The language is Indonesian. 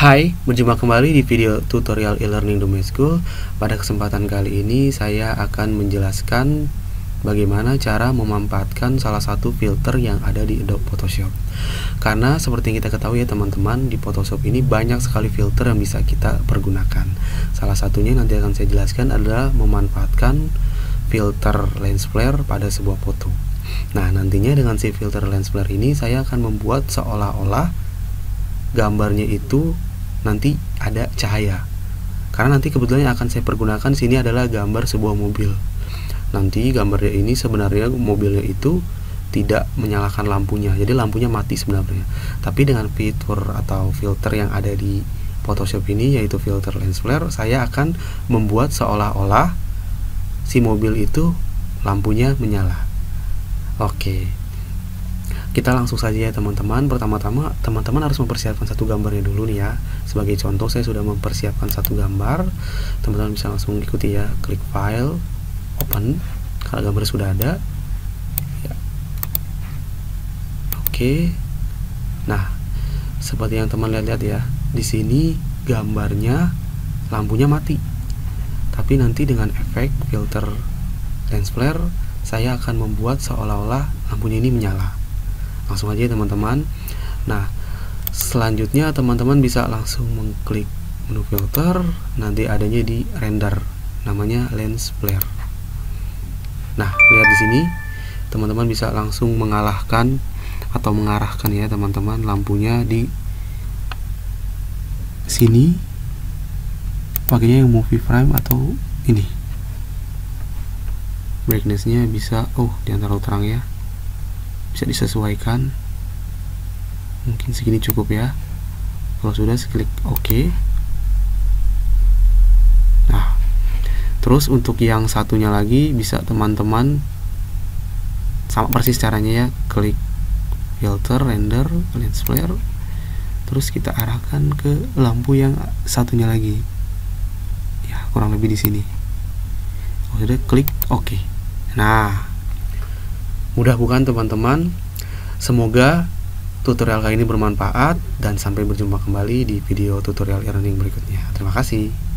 Hai, berjumpa kembali di video tutorial e-learning Domain School. Pada kesempatan kali ini saya akan menjelaskan bagaimana cara memanfaatkan salah satu filter yang ada di Adobe Photoshop. Karena seperti yang kita ketahui ya teman-teman, di Photoshop ini banyak sekali filter yang bisa kita pergunakan. Salah satunya nanti akan saya jelaskan adalah memanfaatkan filter lens flare pada sebuah foto. Nah, nantinya dengan si filter lens flare ini saya akan membuat seolah-olah gambarnya itu nanti ada cahaya, karena nanti kebetulan yang akan saya pergunakan sini adalah gambar sebuah mobil. Nanti gambarnya ini sebenarnya mobilnya itu tidak menyalakan lampunya, jadi lampunya mati sebenarnya. Tapi dengan fitur atau filter yang ada di Photoshop ini, yaitu filter lens flare, saya akan membuat seolah-olah si mobil itu lampunya menyala. Oke, kita langsung saja ya teman-teman. Pertama-tama teman-teman harus mempersiapkan satu gambarnya dulu nih ya. Sebagai contoh saya sudah mempersiapkan satu gambar. Teman-teman bisa langsung ikuti ya. Klik file, open kalau gambar sudah ada ya. Oke. Nah, seperti yang teman lihat ya, di sini gambarnya lampunya mati. Tapi nanti dengan efek filter lens flare saya akan membuat seolah-olah lampunya ini menyala. Langsung aja teman-teman. Nah, selanjutnya teman-teman bisa langsung mengklik menu filter, nanti adanya di render, namanya lens flare. Nah, lihat di sini teman-teman bisa langsung mengalahkan atau mengarahkan ya teman-teman lampunya di sini, pakainya yang movie frame atau ini. Brightness-nya bisa jangan terlalu terang ya, bisa disesuaikan, mungkin segini cukup ya. Kalau sudah, klik OK. Nah, terus untuk yang satunya lagi bisa teman-teman sama persis caranya ya, klik filter, render, lens flare, terus kita arahkan ke lampu yang satunya lagi ya, kurang lebih di sini. Sudah, klik OK. Nah, mudah bukan teman-teman? Semoga tutorial kali ini bermanfaat, dan sampai berjumpa kembali di video tutorial e-learning berikutnya. Terima kasih.